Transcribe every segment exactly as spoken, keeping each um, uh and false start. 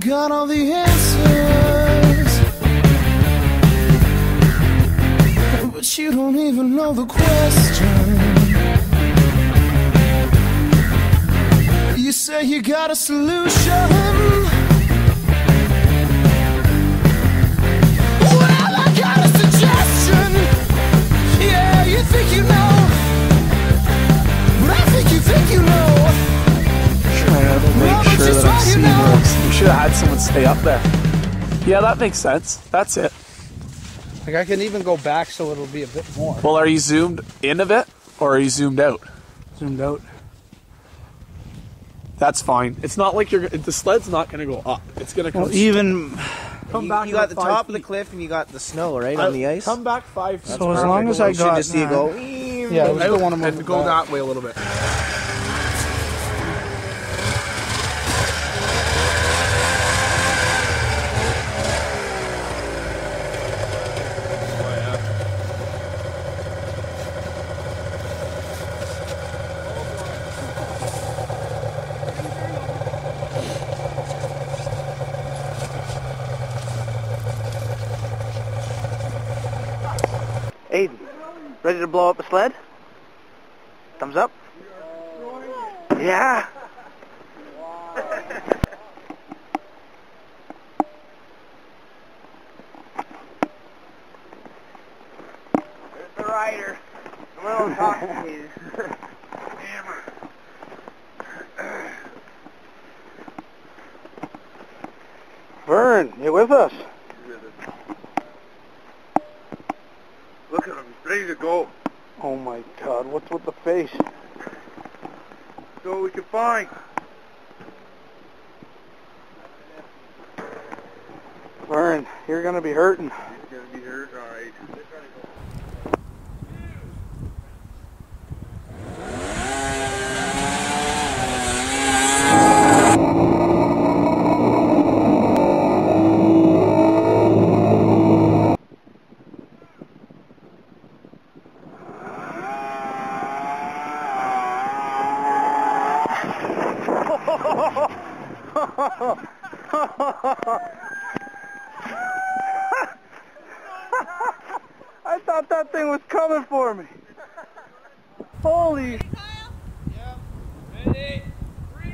got all the answers, but you don't even know the question. You say you got a solution. Well, I got a suggestion. Yeah, you think you know, but I think you think you know. Trying to make sure that I'm seeing this. You should have had someone stay up there. Yeah, that makes sense. That's it. Like I can even go back so it'll be a bit more. Well, are you zoomed in a bit or are you zoomed out? Zoomed out. That's fine. It's not like you're. The sled's not going to go up. It's going to come. Well, even come you, back. You got the top feet. of the cliff and you got the snow right I, on the ice. Come back five feet. So That's as long as I got, just see it go. Yeah, we don't want to move and go back. that way a little bit. Aiden, ready to blow up a sled? Thumbs up? Yeah! There's the rider. A little intoxicated. Hammer. Vern, you with us? Look at him, he's ready to go. Oh my God, what's with the face? So what we can find. Vern, you're gonna be hurting. He's gonna be hurt, alright. I thought that thing was coming for me. Holy. Yeah. Ready? Three,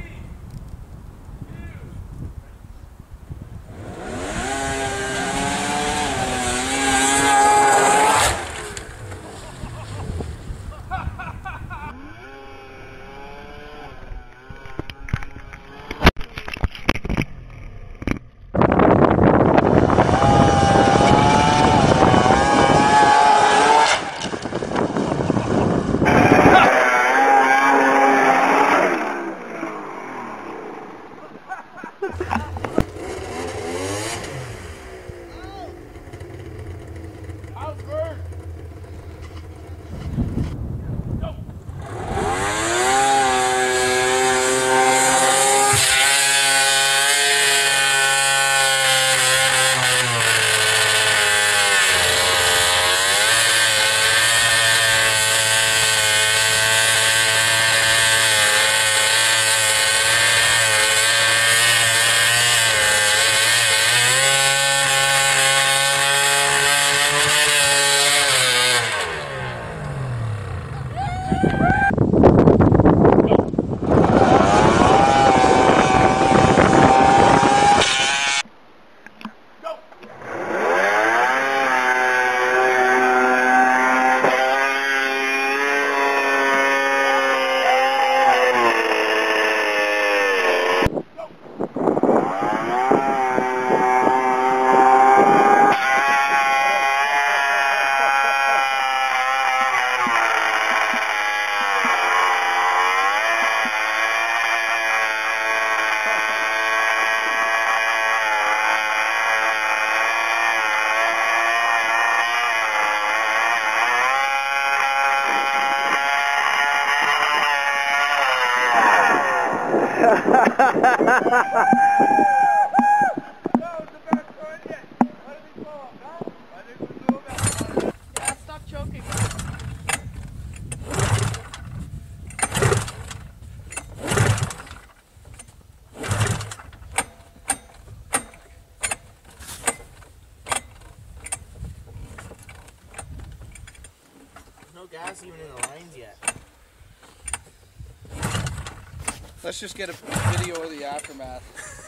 gas even in the lines yet. Let's just get a video of the aftermath.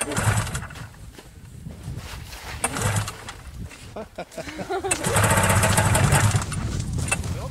We'll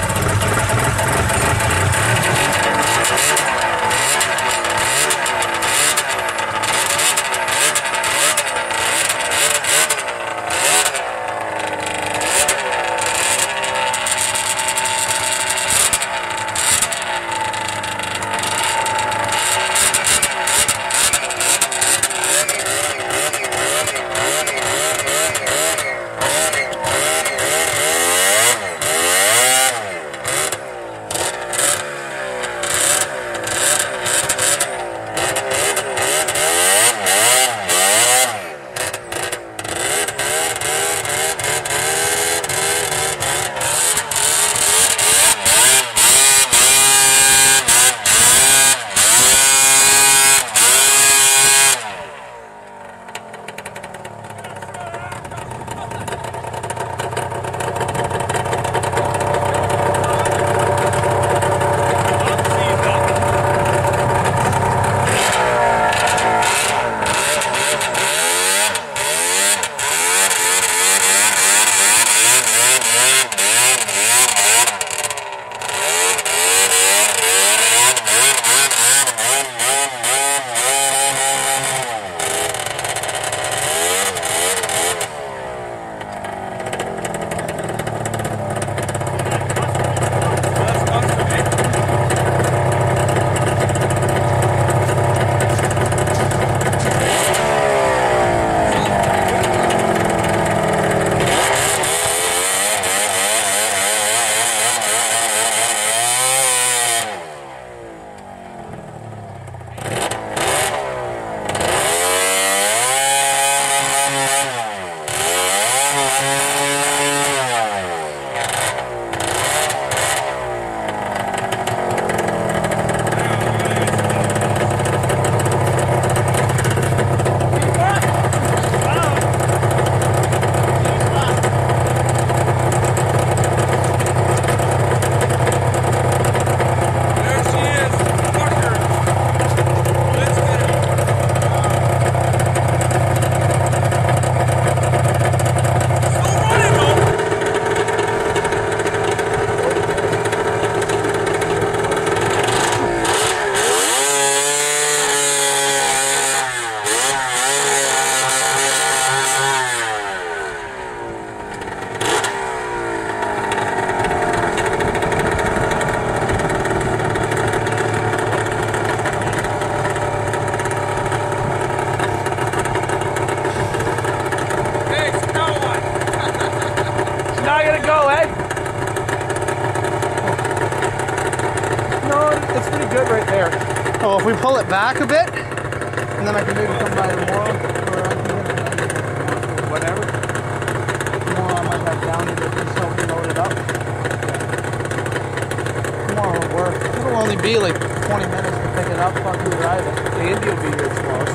Oh, if we pull it back a bit, and then I can maybe come by tomorrow, or I can get it, whatever. Tomorrow I might have Downey to just help me load it up. Tomorrow will work. It'll only be like twenty minutes to pick it up, fucking drive it. Andy will be here tomorrow,